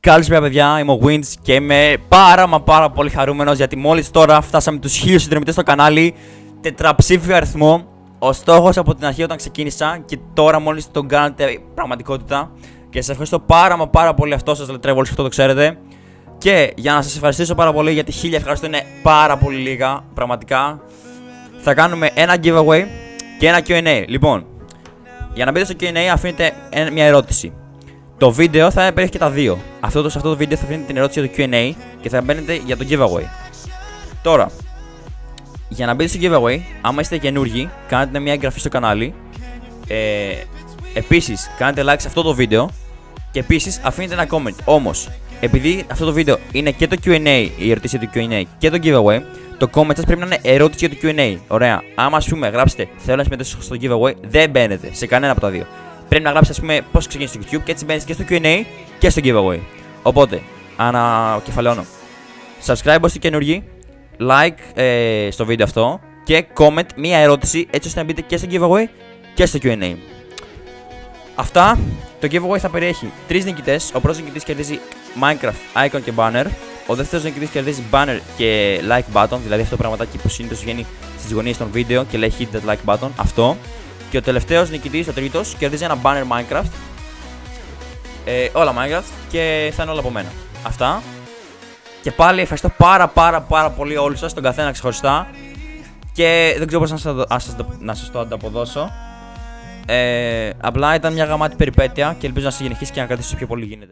Καλησπέρα παιδιά, είμαι ο Winch και είμαι πάρα πολύ χαρούμενος γιατί μόλις τώρα φτάσαμε τους 1000 συνδρομητές στο κανάλι, τετραψήφιο αριθμό. Ο στόχος από την αρχή όταν ξεκίνησα και τώρα μόλις τον κάνετε πραγματικότητα. Και σας ευχαριστώ πάρα πολύ, αυτό σας λατρεύω, όλους αυτό το ξέρετε. Και για να σας ευχαριστήσω πάρα πολύ, γιατί 1000 ευχαριστώ είναι πάρα πολύ λίγα, πραγματικά. Θα κάνουμε ένα giveaway και ένα Q&A. Λοιπόν, για να μπείτε στο Q&A αφήνετε μια ερώτηση. Το βίντεο θα περιέχει και τα δύο. Σε αυτό το βίντεο θα αφήνετε την ερώτηση για το Q&A και θα μπαίνετε για το giveaway. Τώρα, για να μπείτε στο giveaway, άμα είστε καινούργοι, κάνετε μια εγγραφή στο κανάλι. Επίσης, κάνετε like σε αυτό το βίντεο. Και επίσης, αφήνετε ένα comment. Όμως, επειδή αυτό το βίντεο είναι και το Q&A, η ερωτήση του Q&A και το giveaway, το comment σας πρέπει να είναι ερώτηση για το Q&A. Ωραία. Άμα, ας πούμε, γράψετε θέλω να συμμετέχω στο giveaway, δεν μπαίνετε σε κανένα από τα δύο. Πρέπει να γράψετε, ας πούμε, πώς ξεκίνησε στο YouTube και έτσι μπαίνετε και στο Q&A και στο giveaway. Οπότε, ανακεφαλαιώνω. Subscribe όσοι καινούργοι, like στο βίντεο αυτό και comment μία ερώτηση έτσι ώστε να μπείτε και στο giveaway και στο Q&A. Αυτά. Το giveaway θα περιέχει 3 νικητές. Ο πρώτος νικητής κερδίζει Minecraft, icon και banner. Ο δεύτερος νικητής κερδίζει banner και like button, δηλαδή αυτό το πραγματάκι που συνήθως βγαίνει στις γωνίες των βίντεο και λέει hit that like button. Αυτό. Και ο τελευταίος νικητής, ο τρίτος, κερδίζει ένα banner Minecraft. Όλα Minecraft και θα είναι όλα από μένα. Αυτά. Και πάλι ευχαριστώ πάρα πολύ όλους σας, τον καθένα ξεχωριστά. Και δεν ξέρω πώς να σας το ανταποδώσω. Απλά ήταν μια γαμάτη περιπέτεια και ελπίζω να συνεχίσει και να κρατήσει όσο πιο πολύ γίνεται.